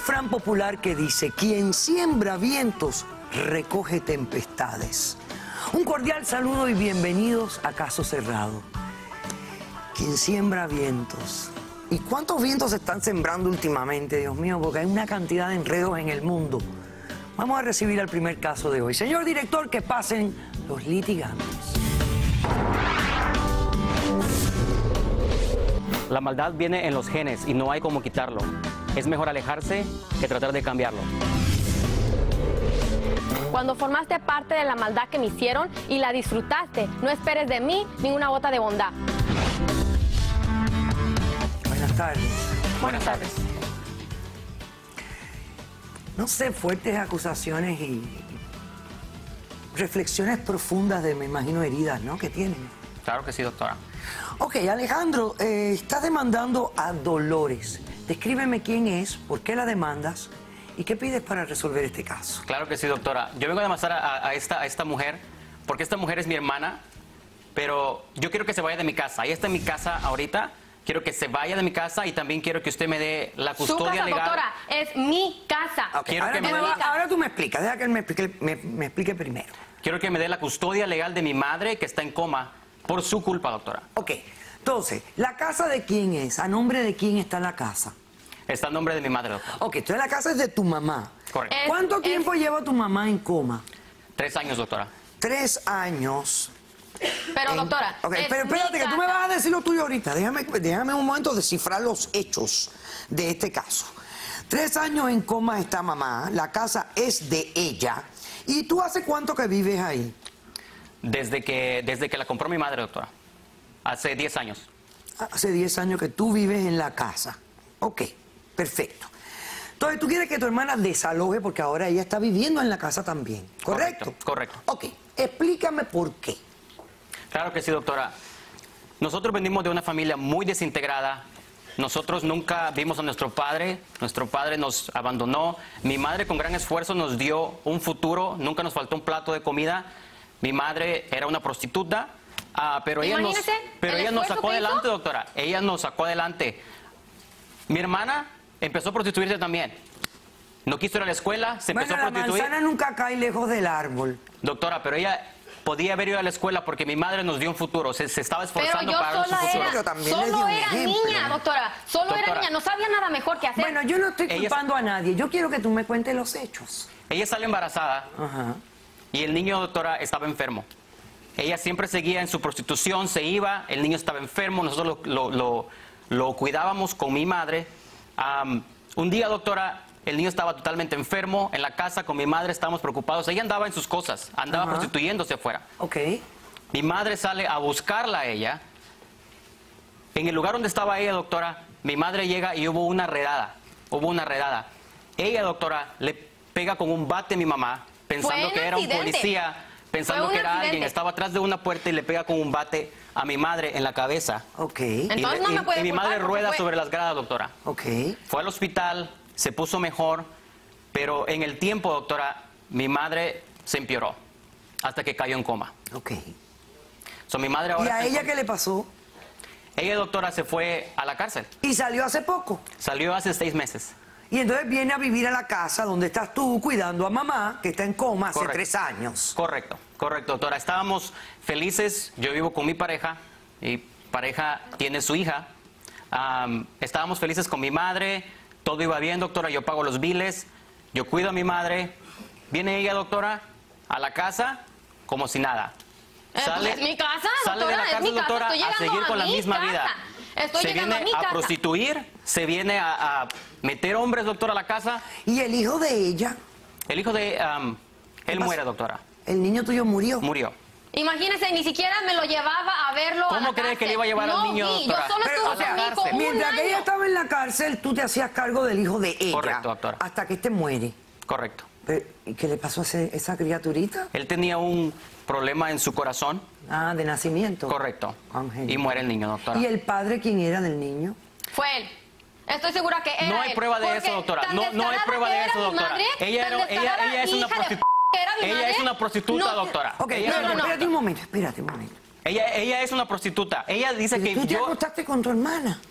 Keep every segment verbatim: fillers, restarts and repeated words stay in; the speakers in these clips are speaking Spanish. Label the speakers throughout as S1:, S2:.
S1: refrán popular que dice: quien siembra vientos, recoge tempestades. Un cordial saludo y bienvenidos a Caso Cerrado. Quien siembra vientos. ¿Y cuántos vientos se están sembrando últimamente, Dios mío? Porque hay una cantidad de enredos en el mundo. Vamos a recibir al primer caso de hoy. Señor director, que pasen los litigantes.
S2: La maldad viene en los genes y no hay cómo quitarlo. Es mejor alejarse que tratar de cambiarlo.
S3: Cuando formaste parte de la maldad que me hicieron y la disfrutaste, no esperes de mí ninguna gota de bondad.
S1: Buenas tardes.
S3: Buenas tardes.
S1: No sé, fuertes acusaciones y reflexiones profundas de, me imagino, heridas, ¿no?, que tienen.
S2: Claro que sí, doctora.
S1: Ok, Alejandro, eh, estás demandando a Dolores. Descríbeme quién es, por qué la demandas y qué pides para resolver este caso.
S2: Claro que sí, doctora. Yo vengo a demandar a, a, esta, a esta mujer, porque esta mujer es mi hermana, pero yo quiero que se vaya de mi casa. Ella está en mi casa ahorita. Quiero que se vaya de mi casa y también quiero que usted me dé la custodia
S3: Su casa,
S2: legal.
S3: doctora, es mi casa.
S1: Okay, ahora,
S2: que
S1: tú
S2: me
S1: me
S2: diga.
S1: va- ahora tú me explicas, deja que él me explique, me, me explique primero.
S2: Quiero que me dé la custodia legal de mi madre, que está en coma, por su culpa, doctora.
S1: Ok, entonces, ¿la casa de quién es? ¿A nombre de quién está la casa?
S2: Está en nombre de mi madre, doctora.
S1: Ok, entonces la casa es de tu mamá.
S2: Correcto.
S3: Es-
S1: ¿Cuánto
S3: es-
S1: tiempo lleva tu mamá en coma?
S2: Tres años, doctora.
S1: Tres años.
S3: Pero,
S1: En-
S3: doctora,
S1: Ok,
S3: es
S1: pero
S3: mi
S1: espérate, que tú me
S3: casa.
S1: vas a decir lo tuyo ahorita. Déjame, déjame un momento descifrar los hechos de este caso. Tres años en coma está mamá, la casa es de ella. ¿Y tú hace cuánto que vives ahí?
S2: Desde que, desde que la compró mi madre, doctora. Hace diez años.
S1: Hace diez años que tú vives en la casa. Ok, perfecto. Entonces tú quieres que tu hermana desaloje porque ahora ella está viviendo en la casa también, ¿correcto?
S2: Correcto, correcto.
S1: Ok, explícame por qué.
S2: Claro que sí, doctora. Nosotros venimos de una familia muy desintegrada. Nosotros nunca vimos a nuestro padre. Nuestro padre nos abandonó. Mi madre con gran esfuerzo nos dio un futuro. Nunca nos faltó un plato de comida. Mi madre era una prostituta, ah, pero ella nos,
S3: Imagínese
S2: pero
S3: el
S2: ella nos
S3: esfuerzo
S2: sacó
S3: que hizo.
S2: adelante, doctora. Ella nos sacó adelante. Mi hermana empezó a prostituirse también. No quiso ir a la escuela, se empezó
S1: Bueno,
S2: a
S1: la
S2: prostituir.
S1: manzana nunca cae lejos del árbol.
S2: Doctora, pero ella podía haber ido a la escuela porque mi madre nos dio un futuro. Se, se estaba
S3: Pero
S2: esforzando
S3: yo
S2: para darnos un
S3: sola
S2: futuro.
S3: era,
S1: Pero también le dio
S3: solo
S1: un
S3: era
S1: ejemplo.
S3: niña, doctora. Solo era
S2: Doctora.
S3: niña, no sabía nada mejor que hacer.
S1: Bueno, yo no estoy
S2: Ella-
S1: culpando a nadie. Yo quiero que tú me cuentes los hechos.
S2: Ella salió embarazada.
S1: Ajá.
S2: Y el niño, doctora, estaba enfermo. Ella siempre seguía en su prostitución, se iba, el niño estaba enfermo, nosotros lo, lo, lo, lo cuidábamos con mi madre. Am, un día, doctora, el niño estaba totalmente enfermo, en la casa con mi madre estábamos preocupados. Ella andaba en sus cosas, andaba
S1: Ajá.
S2: prostituyéndose afuera.
S1: Ok.
S2: Mi madre sale a buscarla a ella. En el lugar donde estaba ella, doctora, mi madre llega y hubo una redada. Hubo una redada. Ella, doctora, le pega con un bate a mi mamá, pensando
S3: un
S2: que era un
S3: accidente.
S2: policía, pensando
S3: Fue un
S2: que era alguien.
S3: accidente.
S2: Estaba atrás de una puerta y le pega con un bate a mi madre en la cabeza.
S1: Ok.
S3: Entonces
S2: y,
S3: no
S2: y-
S3: me puede
S2: y mi
S3: culpar
S2: madre
S3: porque
S2: rueda
S3: fue-
S2: sobre las gradas, doctora.
S1: Ok.
S2: Fue al hospital, se puso mejor, pero en el tiempo, doctora, mi madre se empeoró hasta que cayó en coma.
S1: Ok.
S2: So, mi madre
S1: ¿Y
S2: ahora
S1: a
S2: está en
S1: ella
S2: coma.
S1: qué le pasó?
S2: Ella, doctora, se fue a la cárcel.
S1: Y salió hace poco.
S2: Salió hace seis meses.
S1: Y entonces viene a vivir a la casa donde estás tú cuidando a mamá, que está en coma hace
S2: Correcto.
S1: tres años.
S2: Correcto, correcto, doctora. Estábamos felices. Yo vivo con mi pareja. Mi pareja tiene su hija. Am, estábamos felices con mi madre. Todo iba bien, doctora. Yo pago los biles. Yo cuido a mi madre. Viene ella, doctora, a la casa como si nada.
S3: Eh, pues es mi casa,
S2: sale de
S3: doctora,
S2: la
S3: es
S2: cárcel,
S3: mi casa,
S2: doctora,
S3: estoy
S2: a
S3: llegando
S2: seguir
S3: a
S2: con la
S3: mi
S2: misma
S3: casa.
S2: vida.
S3: Estoy
S2: se
S3: llegando
S2: viene
S3: a mi casa.
S2: prostituir, se viene a, a meter hombres, doctora, a la casa.
S1: Y el hijo de ella,
S2: El hijo de... am, él
S1: pasó?
S2: muere, doctora.
S1: el niño tuyo murió.
S2: Murió.
S3: Imagínese, ni siquiera me lo llevaba a verlo a
S2: ¿Cómo
S3: la
S2: cree que
S3: cárcel.
S2: le iba a llevar al
S3: No
S2: niño,
S3: vi,
S2: doctora?
S3: Yo solo
S1: Pero,
S3: estuve
S1: o sea,
S3: con mi hijo un
S1: mientras que
S3: año.
S1: ella estaba en la cárcel, tú te hacías cargo del hijo de ella.
S2: Correcto, doctora.
S1: Hasta que este muere.
S2: Correcto.
S1: Pero, ¿y qué le pasó a ese- esa criaturita?
S2: Él tenía un problema en su corazón.
S1: Ah, de nacimiento.
S2: Correcto.
S1: Ángel.
S2: Y muere el niño, doctora.
S1: ¿Y el padre quién era del niño?
S3: Fue él. Estoy segura que era
S2: No hay
S3: él,
S2: prueba de
S3: porque
S2: eso, doctora.
S3: tan
S2: No, no hay
S3: descarada
S2: prueba
S3: que
S2: de
S3: era
S2: eso,
S3: mi
S2: doctora.
S3: madre,
S2: Ella,
S3: tan
S2: era, ella,
S3: descarada
S2: ella es una
S3: hija de
S2: prostituta.
S3: que era mi
S2: Ella
S3: madre.
S2: es una prostituta,
S3: No,
S2: doctora.
S1: Ok,
S2: Ella,
S1: no,
S3: no, no, no.
S1: espérate un momento, espérate un momento.
S2: ella, ella es una prostituta. Ella dice
S1: Pero
S2: que
S1: tú te
S2: yo...
S1: acostaste con tu hermana.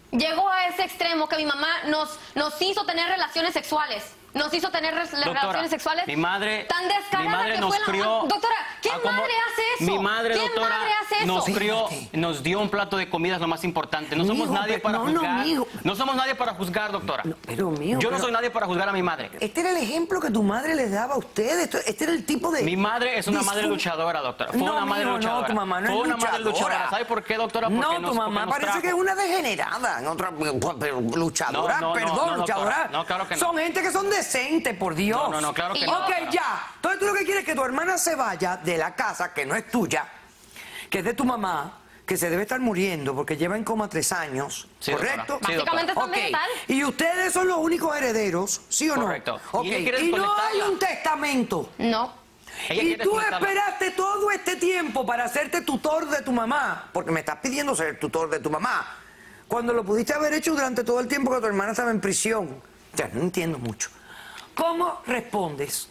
S3: Llegó a ese extremo que mi mamá nos, nos hizo tener relaciones sexuales. Nos hizo tener re
S2: Doctora,
S3: relaciones sexuales
S2: mi madre,
S3: tan descarada
S2: mi madre
S3: que
S2: nos
S3: fue la...
S2: crió.
S3: Doctora, ¿qué
S2: a como-
S3: madre hace eso?
S2: Mi madre,
S3: ¿Qué
S2: doctora,
S3: madre hace eso?
S2: nos crió,
S1: Fíjate.
S2: nos dio un plato de comida, es lo más importante. No somos
S1: Mijo,
S2: nadie
S1: pero-
S2: para
S1: no, no,
S2: juzgar.
S1: mijo.
S2: No somos nadie para juzgar, doctora.
S1: No, pero, mijo,
S2: Yo no
S1: pero-
S2: soy nadie para juzgar a mi madre.
S1: Este era el ejemplo que tu madre les daba a ustedes. Esto- Este era el tipo de...
S2: Mi madre es una
S1: disfrut-
S2: madre luchadora, doctora. Fue
S1: No,
S2: una madre
S1: mijo,
S2: luchadora.
S1: no, tu mamá no
S2: Fue
S1: es
S2: una madre
S1: luchadora.
S2: luchadora. ¿Sabe por qué, doctora? Porque
S1: No,
S2: nos-
S1: tu
S2: porque
S1: mamá
S2: nos
S1: parece
S2: trajo.
S1: que es una degenerada. En otra, pero luchadora,
S2: No, no, no,
S1: perdón,
S2: no, doctora.
S1: luchadora.
S2: No, claro que no.
S1: Son gente que son decentes, por Dios.
S2: No, no, no, claro que
S3: Y
S2: no.
S3: yo-
S1: Ok,
S2: doctora.
S1: ya. Entonces tú lo que quieres es que tu hermana se vaya de la casa, que no es tuya, que es de tu mamá, que se debe estar muriendo porque lleva en coma tres años.
S2: Sí,
S1: ¿Correcto?
S2: doctora. Sí,
S3: Básicamente está
S1: Ok.
S3: vegetal.
S1: Y ustedes son los únicos herederos, ¿sí o no?
S2: Correcto. Y
S1: Ok.
S2: ella quiere
S1: Y no hay
S2: desconectarla.
S1: un testamento.
S3: No.
S2: Ella
S1: Y
S2: quiere
S1: tú
S2: desconectarla.
S1: esperaste todo este tiempo para hacerte tutor de tu mamá, porque me estás pidiendo ser tutor de tu mamá, cuando lo pudiste haber hecho durante todo el tiempo que tu hermana estaba en prisión. Ya, no entiendo mucho. ¿Cómo respondes?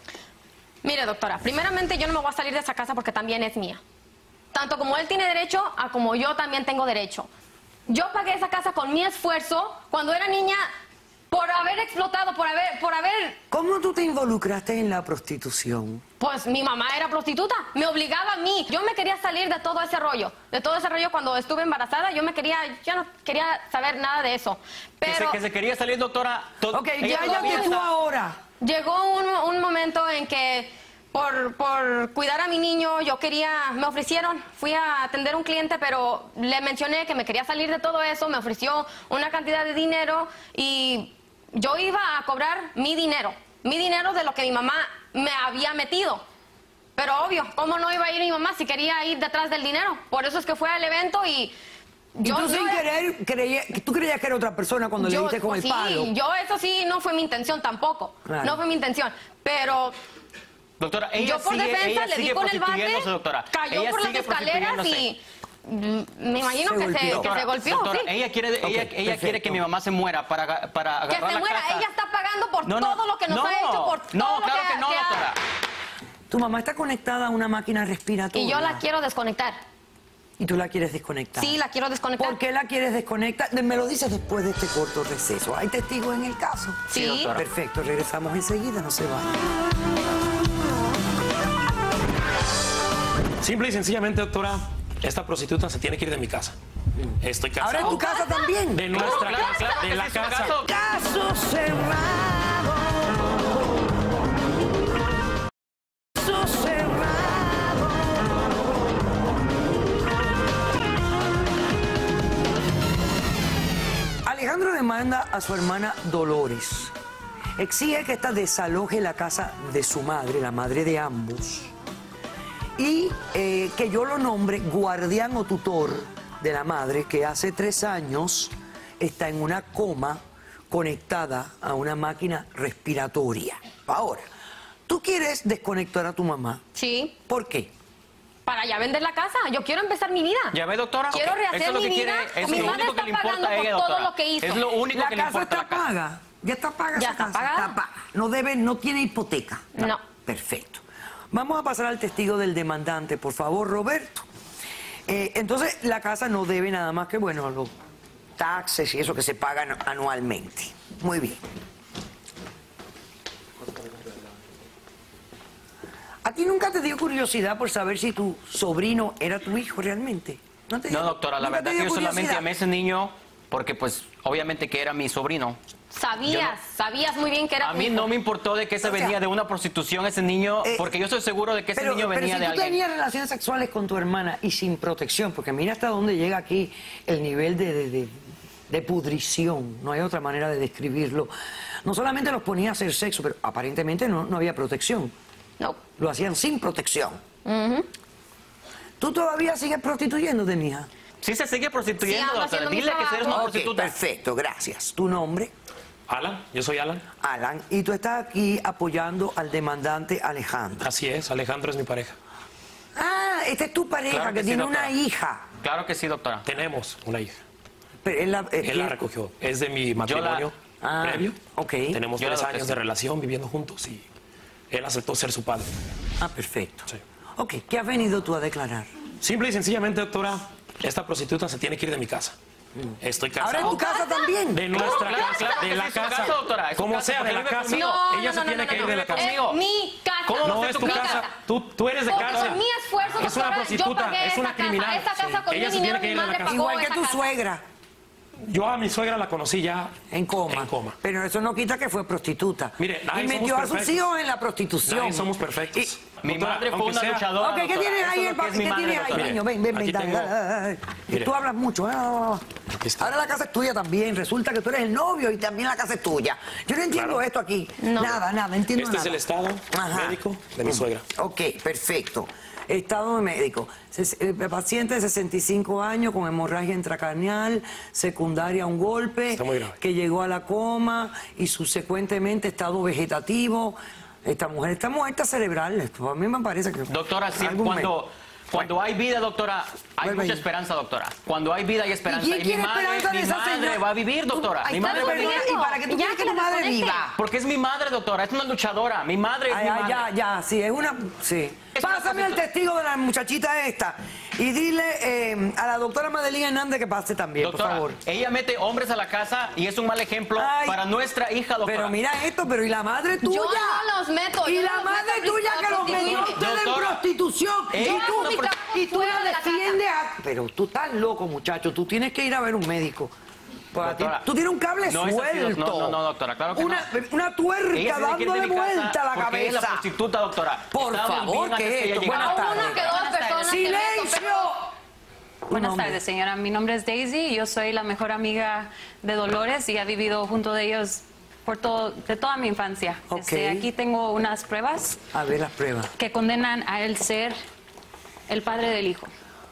S3: Mire, doctora, primeramente yo no me voy a salir de esa casa porque también es mía. Tanto como él tiene derecho, a como yo también tengo derecho. Yo pagué esa casa con mi esfuerzo cuando era niña por haber explotado, por haber, por haber...
S1: ¿Cómo tú te involucraste en la prostitución?
S3: Pues mi mamá era prostituta, me obligaba a mí. Yo me quería salir de todo ese rollo, de todo ese rollo cuando estuve embarazada. Yo me quería, yo no quería saber nada de eso.
S2: Que se,
S3: Pero
S2: que se quería salir, doctora. to-
S1: Ok,
S2: ella
S1: ya, ya
S2: todavía
S1: que tú
S2: está-
S1: ahora.
S3: llegó un, un momento en que por, por cuidar a mi niño yo quería, me ofrecieron, fui a atender a un cliente, pero le mencioné que me quería salir de todo eso, me ofreció una cantidad de dinero y yo iba a cobrar mi dinero, mi dinero de lo que mi mamá me había metido. Pero obvio, ¿cómo no iba a ir mi mamá si quería ir detrás del dinero? Por eso es que fue al evento y...
S1: Y tú sin
S3: era-
S1: querer, creía- tú creías que era otra persona cuando le
S3: yo-
S1: diste con
S3: pues
S1: el
S3: sí,
S1: palo.
S3: yo eso sí, no fue mi intención tampoco,
S1: Claro.
S3: no fue mi intención, pero...
S2: Doctora, ella
S3: Yo por
S2: sigue,
S3: defensa
S2: ella
S3: le di
S2: sigue
S3: con el bate,
S2: prostituyéndose, doctora.
S3: cayó
S2: Ella
S3: por las
S2: sigue
S3: escaleras
S2: prostituyéndose.
S3: y mm, me imagino
S1: Se
S3: que, se,
S1: golpeó.
S3: que
S2: Doctora,
S3: se golpeó,
S2: doctora,
S3: sí.
S2: ella quiere, ella,
S1: Ok,
S2: ella quiere
S1: perfecto.
S2: que mi mamá se muera para, aga- para
S3: Que
S2: agarrar
S3: se
S2: la
S3: muera,
S2: casa.
S3: ella está pagando por
S2: No, no,
S3: todo lo que nos
S2: no,
S3: ha hecho, por todo
S2: no,
S3: lo
S2: claro
S3: que,
S2: que no,
S3: que ha-
S2: doctora.
S1: Tu mamá está conectada a una máquina respiratoria.
S3: Y yo la quiero desconectar.
S1: Y tú la quieres desconectar.
S3: Sí, la quiero desconectar.
S1: ¿Por qué la quieres desconectar? Me lo dices después de este corto receso. ¿Hay testigos en el caso?
S3: Sí.
S2: doctora.
S1: Perfecto, regresamos enseguida, no se vayan.
S4: Simple y sencillamente, doctora, esta prostituta se tiene que ir de mi casa. Estoy cansado.
S1: ¿Ahora en tu casa también?
S4: De nuestra
S2: Claro,
S4: casa,
S2: claro,
S4: de
S2: que
S4: la
S2: sí, su
S4: casa.
S2: caso.
S1: Caso cerrado. Caso cerrado. Alejandro demanda a su hermana Dolores. Exige que ésta desaloje la casa de su madre, la madre de ambos, y eh, que yo lo nombre guardián o tutor de la madre, que hace tres años está en una coma conectada a una máquina respiratoria. Ahora, tú quieres desconectar a tu mamá.
S3: Sí,
S1: ¿Por qué?
S3: para ya vender la casa. Yo quiero empezar mi vida.
S2: ¿Ya ve, doctora?
S3: Quiero
S2: Ok,
S3: rehacer
S2: eso es lo
S3: mi
S2: que
S3: vida.
S2: quiere, es
S3: Mi
S2: lo
S3: madre
S2: único que
S3: está
S2: le importa
S3: pagando
S2: a ella,
S3: por todo
S2: doctora.
S3: lo que hizo.
S2: Es lo único
S1: La
S2: que le
S1: casa
S2: importa a
S1: está
S2: la casa.
S1: paga. Ya está paga
S3: Ya
S1: esa
S3: está
S1: casa.
S3: pagada.
S1: Está paga. No debe, no tiene hipoteca.
S3: No.
S1: Perfecto. Vamos a pasar al testigo del demandante, por favor, Roberto. Eh, entonces, la casa no debe nada más que, bueno, los taxes y eso que se pagan anualmente. Muy bien. ¿A ti nunca te dio curiosidad por saber si tu sobrino era tu hijo realmente? ¿No, te dio-
S2: No, doctora, la
S1: nunca te
S2: verdad que
S1: dio
S2: yo solamente
S1: curiosidad?
S2: amé a ese niño porque, pues, obviamente que era mi sobrino.
S3: Sabías, sabías muy bien que era
S2: A
S3: tu
S2: mí
S3: hijo.
S2: no me importó de que se
S1: O sea,
S2: venía de una prostitución ese niño,
S1: eh,
S2: porque yo estoy seguro de que ese
S1: Pero,
S2: niño
S1: pero
S2: venía
S1: si
S2: de
S1: tú
S2: alguien.
S1: tenías relaciones sexuales con tu hermana y sin protección, porque mira hasta dónde llega aquí el nivel de, de, de- de pudrición, no hay otra manera de describirlo. No solamente los ponía a hacer sexo, pero aparentemente no, no había protección.
S3: No.
S1: Lo hacían sin protección. ¿Tú todavía sigues prostituyéndote, mija?
S2: Sí se sigue
S3: Sí,
S2: prostituyendo,
S3: ando
S2: doctora.
S3: haciendo mi
S2: Dile que eres una
S3: trabajo.
S1: Ok,
S2: prostituta.
S1: perfecto, gracias. ¿Tu nombre?
S4: Alan, yo soy Alan.
S1: Alan. Y tú estás aquí apoyando al demandante Alejandro.
S4: Así es, Alejandro es mi pareja.
S1: Ah, esta es tu pareja
S2: Claro
S1: que,
S2: que sí,
S1: tiene
S2: doctora.
S1: una hija.
S2: Claro que sí, doctora.
S4: Tenemos una hija.
S1: Pero él la, eh,
S4: Él la
S1: él-
S4: recogió. Es de mi matrimonio
S1: Ah,
S4: previo.
S1: ok.
S4: Tenemos
S2: Yo la
S4: tres
S2: adopté,
S4: años
S2: sí.
S4: de relación viviendo juntos y él aceptó ser su padre.
S1: Ah, perfecto.
S4: Sí.
S1: Ok, ¿qué has venido tú a declarar?
S4: Simple y sencillamente, doctora, esta prostituta se tiene que ir de mi casa. Estoy casado.
S1: Ahora en tu casa también.
S4: De nuestra
S2: Claro,
S4: casa,
S2: claro que
S4: de
S2: sí,
S4: la
S2: es su
S4: casa,
S2: casa, doctora, es su
S4: como
S2: casa,
S4: sea, de
S2: porque
S4: la
S2: vive
S4: casa,
S2: conmigo.
S4: ella
S3: no,
S4: se
S3: no,
S4: tiene
S3: no,
S4: que
S3: no,
S4: ir de la
S3: no,
S4: casa.
S3: Es mi casa.
S2: ¿Cómo
S4: No
S2: es
S4: es
S2: tu
S4: tu
S2: casa?
S4: casa, tú, tú eres de
S3: Porque
S4: cárcel.
S3: por mi esfuerzo,
S4: Es una
S3: doctora,
S4: prostituta,
S3: yo pagué
S4: es
S3: esa
S4: una
S3: casa.
S4: criminal.
S3: Esa casa con
S4: Ella
S3: mi
S4: se
S3: dinero
S4: tiene que
S3: mi
S4: ir de la
S3: madre
S4: casa.
S3: pagó
S1: Igual que
S3: esa
S1: tu
S3: casa.
S1: suegra,
S4: Yo a mi suegra la conocí ya
S1: en coma.
S4: En coma.
S1: Pero eso no quita que fue prostituta.
S4: Mire, nadie
S1: y metió
S4: somos
S1: a sus
S4: perfectos.
S1: hijos en la prostitución.
S4: Nadie somos perfectos.
S1: Y-
S2: Mi
S4: Doctora,
S2: madre fue
S4: aunque
S2: una
S4: sea-
S2: luchadora.
S1: Ok, ¿qué
S2: doctora.
S1: tienes
S2: Eso
S1: ahí,
S2: es lo
S1: el
S2: que
S1: pa-
S2: es
S1: ¿qué
S2: mi madre,
S1: tienes ahí,
S2: doctora.
S1: niño? Ven, ven,
S4: Aquí
S1: ven, dale,
S4: tengo-
S1: dale, dale, dale.
S4: Mire.
S1: Tú hablas mucho. ah.
S4: Aquí está.
S1: Ahora la casa es tuya también. Resulta que tú eres el novio y también la casa es tuya. Yo no entiendo
S4: Claro.
S1: esto aquí.
S3: No.
S1: Nada, nada, entiendo
S4: Este
S1: nada.
S4: es el estado
S1: Ajá.
S4: médico de mi suegra.
S1: Ok, perfecto. Estado médico. Ses- eh, paciente de sesenta y cinco años con hemorragia intracraneal, secundaria a un golpe,
S4: Está muy grave.
S1: que llegó a la coma y subsecuentemente estado vegetativo. Esta mujer está muerta cerebral. Esto a mí me parece que...
S2: Doctora, sí,
S1: algún
S2: cuando, cuando hay vida, doctora, hay
S1: Vuelve
S2: mucha
S1: ahí.
S2: esperanza, doctora. Cuando hay vida hay esperanza.
S1: ¿Y quién
S2: mi
S1: quiere
S2: madre,
S1: esperanza de
S2: mi
S1: esa
S2: madre
S1: señora?
S2: va a vivir, doctora.
S1: Tú-
S2: Mi
S1: ahí
S2: madre
S1: está,
S2: va a
S1: pero-
S2: vivir.
S1: ¿Y para qué tú
S3: Ya
S1: quieres que
S3: que
S1: tu
S3: la
S1: madre
S3: desconecte.
S1: viva?
S2: Porque es mi madre, doctora. Es una luchadora. Mi madre es
S1: Ay,
S2: mi
S1: ay,
S2: madre.
S1: ya, ya, sí, es una... Sí.
S2: Es una
S1: Pásame al
S2: prostituta.
S1: testigo de la muchachita esta y dile eh, a la doctora Madeline Hernández que pase también,
S2: Doctora,
S1: por favor.
S2: ella mete hombres a la casa y es un mal ejemplo
S1: Ay,
S2: para nuestra hija, doctora.
S1: Pero mira esto, pero ¿y la madre tuya?
S3: Yo no los meto.
S1: Y
S3: yo
S1: la
S3: no los
S1: madre
S3: meto a
S1: tuya
S3: prostituir.
S1: que los metió a ustedes en
S2: Doctora,
S1: prostitución.
S2: ella
S1: Y
S2: es
S1: tú,
S2: una
S1: y
S3: prostituta
S1: tú la
S3: fuera de la
S1: defiendes a... Pero tú estás loco, muchacho. Tú tienes que ir a ver un médico. Pues a ti-
S2: Doctora,
S1: tú tienes un cable
S2: no es así,
S1: suelto.
S2: no, no, no, doctora, claro que
S1: una,
S2: no.
S1: Una tuerca
S2: Ella se tiene que ir de
S1: dándole
S2: mi casa
S1: vuelta a la
S2: porque
S1: cabeza.
S2: es la prostituta, doctora.
S1: Por
S2: Estábamos
S1: favor,
S2: bien antes
S1: ¿qué
S2: que
S1: es
S2: ella
S1: esto?
S2: llegara.
S1: Buenas
S3: A una
S1: tardes.
S3: que dos personas que meto,
S1: ¡Silencio!
S3: pero-
S5: Buenas
S1: nombre.
S5: tardes, señora. Mi nombre es Daisy. Yo soy la mejor amiga de Dolores y he vivido junto de ellos por todo, de toda mi infancia.
S1: Ok.
S5: Este, aquí tengo unas pruebas
S1: A ver las pruebas.
S5: que condenan a él ser el padre del hijo.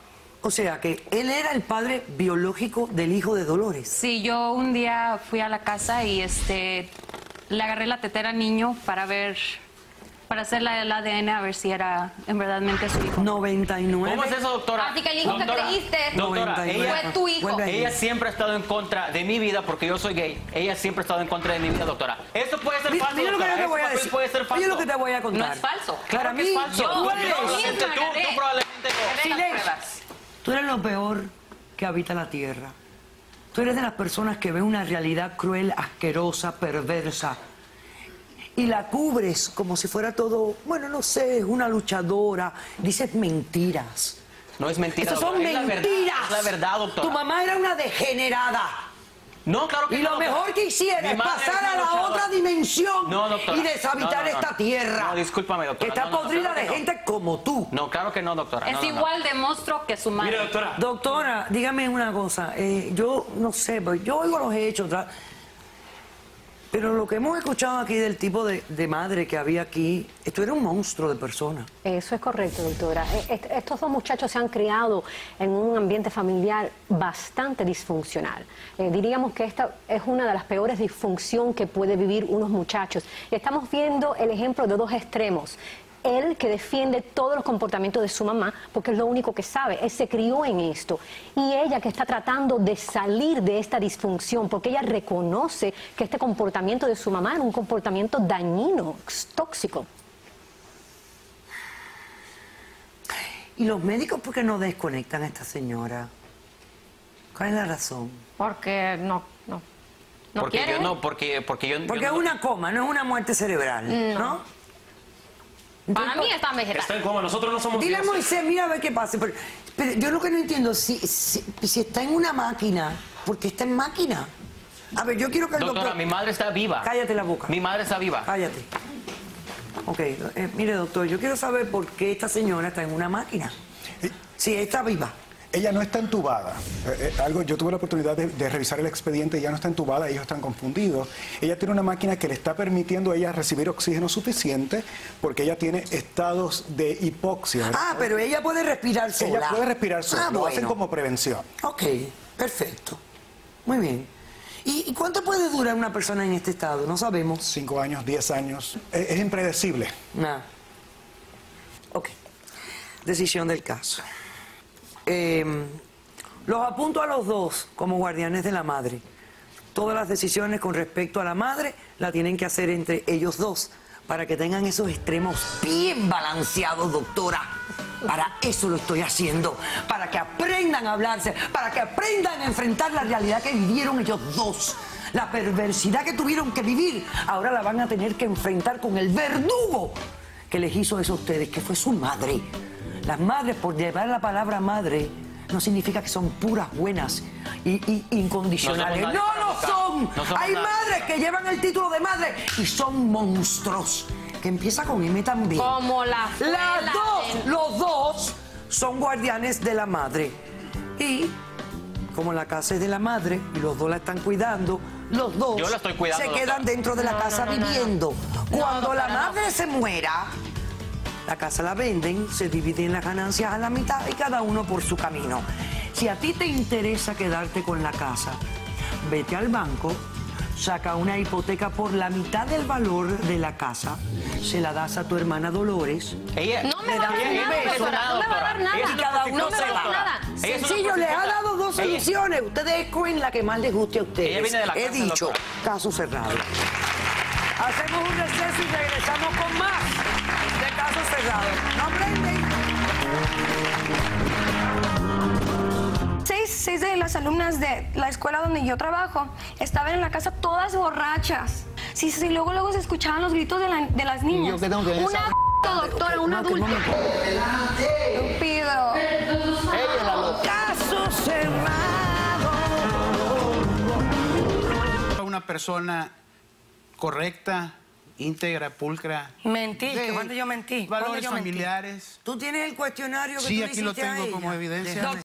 S1: O sea, que él era el padre biológico del hijo de Dolores.
S5: Sí, yo un día fui a la casa y este le agarré la tetera al niño para ver, para hacer la, el A D N a ver si era en verdadmente su hijo.
S1: noventa y nueve.
S2: ¿Cómo es eso, doctora?
S3: Así que el hijo que
S2: Doctora,
S3: creíste
S2: Doctora,
S1: noventa y nueve.
S2: ella,
S3: fue tu hijo.
S1: Vuelve ahí.
S2: ella siempre ha estado en contra de mi vida porque yo soy gay. Ella siempre ha estado en contra de mi vida, doctora. Esto puede ser
S1: Mira,
S2: falso,
S1: mira lo que yo
S2: doctora.
S1: te
S2: Ese
S1: voy a
S2: papel
S1: decir.
S2: puede ser falso.
S1: Mira lo que te voy a contar.
S5: No es falso.
S1: Para
S2: Claro que
S1: mí,
S2: es falso.
S1: tú
S3: Yo-
S1: eres,
S3: yo
S2: Probablemente
S3: misma
S2: tú,
S3: agarré.
S2: tú probablemente no.
S5: Agarré las
S1: Silencio.
S5: pruebas.
S1: tú eres lo peor que habita la tierra. Tú eres de las personas que ven una realidad cruel, asquerosa, perversa. Y la cubres como si fuera todo, bueno, no sé, es una luchadora. Dices mentiras.
S2: No es mentira,
S1: Esas son
S2: doctora. Es la verdad,
S1: mentiras.
S2: es la verdad, doctora.
S1: Tu mamá era una degenerada.
S2: No, claro que
S1: Y
S2: no,
S1: lo
S2: doctora.
S1: mejor que hiciera
S2: Mi
S1: es
S2: madre
S1: pasar
S2: una
S1: a la
S2: luchadora.
S1: otra dimensión
S2: No, doctora.
S1: y deshabitar
S2: No, no, no,
S1: esta
S2: no.
S1: tierra.
S2: No, discúlpame, doctora.
S1: Que está
S2: No, no, no,
S1: podrida
S2: claro
S1: de
S2: que no.
S1: gente como tú.
S2: No, claro que no, doctora.
S5: Es
S2: No, no, no.
S5: igual de monstruo que su madre.
S4: Mire, doctora.
S1: Doctora, dígame una cosa. eh, yo no sé, pues, yo oigo los hechos, tra- pero lo que hemos escuchado aquí del tipo de, de madre que había aquí, esto era un monstruo de persona.
S6: Eso es correcto, doctora. E- est- Estos dos muchachos se han criado en un ambiente familiar bastante disfuncional. Eh, diríamos que esta es una de las peores disfunción que puede vivir unos muchachos. Y estamos viendo el ejemplo de dos extremos. Él que defiende todos los comportamientos de su mamá, porque es lo único que sabe, él se crió en esto. Y ella que está tratando de salir de esta disfunción, porque ella reconoce que este comportamiento de su mamá era un comportamiento dañino, tóxico.
S1: ¿Y los médicos por qué no desconectan a esta señora? ¿Cuál es la razón?
S3: Porque no, no. No
S2: porque
S3: quiere.
S2: yo no, porque, porque yo
S1: Porque
S2: yo
S1: es
S2: no-
S1: una coma, no es una muerte cerebral, ¿no?
S3: Para mí está vegetal.
S4: Está en coma. Nosotros no somos
S1: Dile a
S4: dioses.
S1: Moisés, mira a ver qué pasa. Pero, pero yo lo que no entiendo, si, si, si está en una máquina, ¿por qué está en máquina? A ver, yo quiero que el
S2: Doctora,
S1: doctor...
S2: mi madre está viva.
S1: Cállate la boca.
S2: Mi madre está viva.
S1: Cállate. Ok, eh, mire doctor, yo quiero saber por qué esta señora está en una máquina. Si está viva.
S7: Ella no está entubada. Eh, eh, algo, yo tuve la oportunidad de, de revisar el expediente, ella no está entubada, ellos están confundidos. Ella tiene una máquina que le está permitiendo a ella recibir oxígeno suficiente porque ella tiene estados de hipoxia. ¿verdad?
S1: Ah, pero ella puede respirar sola.
S7: Ella puede respirar sola,
S1: Ah,
S7: lo
S1: bueno.
S7: hacen como prevención.
S1: Ok, perfecto. Muy bien. ¿Y, y cuánto puede durar una persona en este estado? No sabemos.
S7: Cinco años, diez años. Es, es impredecible.
S1: Nada. Ok. Decisión del caso. Eh, los apunto a los dos como guardianes de la madre. Todas las decisiones con respecto a la madre la tienen que hacer entre ellos dos para que tengan esos extremos bien balanceados, doctora. Para eso lo estoy haciendo, para que aprendan a hablarse, para que aprendan a enfrentar la realidad que vivieron ellos dos. La perversidad que tuvieron que vivir, ahora la van a tener que enfrentar con el verdugo que les hizo eso a ustedes, que fue su madre. Las madres, por llevar la palabra madre, no significa que son puras, buenas y, y incondicionales.
S2: No,
S1: no lo son.
S2: No
S1: Hay
S2: nada.
S1: madres que llevan el título de madre y son monstruos. Que empieza con M también.
S3: Como la
S1: Las
S3: abuela
S1: dos,
S3: de-
S1: los dos son guardianes de la madre. Y como la casa es de la madre y los dos la están cuidando, los dos
S2: Yo la estoy cuidando,
S1: se
S2: doctora.
S1: quedan dentro de la
S3: No,
S1: casa
S3: no, no, no, no.
S1: viviendo. Cuando la
S3: doctora, no.
S1: madre se muera, la casa la venden, se dividen las ganancias a la mitad y cada uno por su camino. Si a ti te interesa quedarte con la casa, vete al banco, saca una hipoteca por la mitad del valor de la casa, se la das a tu hermana Dolores.
S2: Ella,
S3: No me
S1: Le
S3: va a
S1: da
S3: dar
S1: un
S3: nada,
S1: beso.
S3: doctora. No me va a dar nada.
S2: Ella es
S1: Y
S2: una
S1: cada uno
S3: No me
S1: se
S3: va a dar
S1: va.
S3: nada.
S2: Ella es una
S1: Sencillo, les ha
S2: prostituta.
S1: dado dos
S2: Ella-
S1: soluciones. Ustedes escogen la que más les guste a ustedes.
S2: Ella viene de la
S1: He
S2: cárcel,
S1: dicho,
S2: doctora.
S1: caso cerrado. Hacemos un receso y regresamos con más de caso cerrado. No prenden.
S8: Seis, seis de las alumnas de la escuela donde yo trabajo estaban en la casa todas borrachas. Sí, sí, luego, luego se escuchaban los gritos de, la- de las niñas.
S9: qué tengo que ver?
S8: Una doctora, un
S1: No, que
S8: adulto.
S1: no me-
S8: Estúpido.
S9: Ella es la loca.
S1: Caso cerrado.
S10: Una persona correcta, íntegra, pulcra.
S1: Mentí,
S10: de
S1: que cuando yo mentí. ¿Cuándo
S10: Valores
S1: yo mentí?
S10: familiares.
S1: Tú tienes el cuestionario que
S10: Sí,
S1: tú le
S10: aquí lo
S1: hiciste a
S10: tengo
S1: ella?
S10: como evidencia.
S1: Déjame